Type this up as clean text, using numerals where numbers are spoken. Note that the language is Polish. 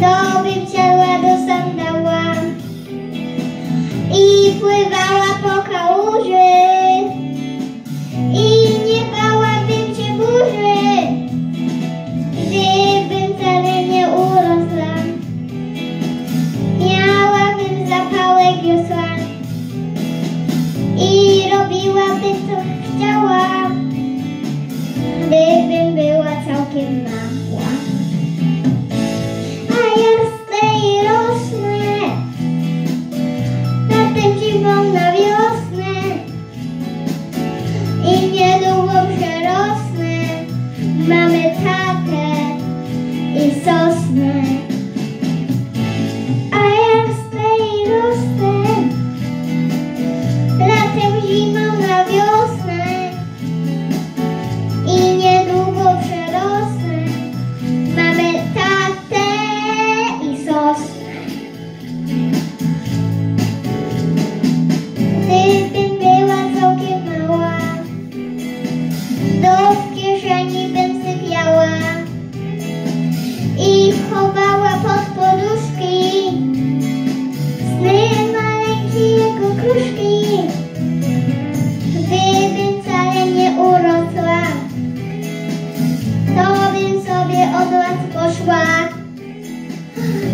to bym siadła do sandała i pływała po kałuży i nie bałabym się burzy, gdybym wcale nie urosła. Miałabym zapałek wiosła i robiłabym co chciała, gdybym była całkiem mała. A ja rosnę i rosnę, latem, zimą, na wiosnę i niedługo przerosnę. Mamy tatę i sosnę. A ja rosnę i rosnę, latem, zimą, na wiosnę i niedługo przerosnę. Mamy tatę i sosnę. Gdybym była całkiem mała, to w kieszeni bym sypiała i chowała pod poduszki sny maleńkiego kruszki. Gdybym wcale nie urosła, to bym sobie od was poszła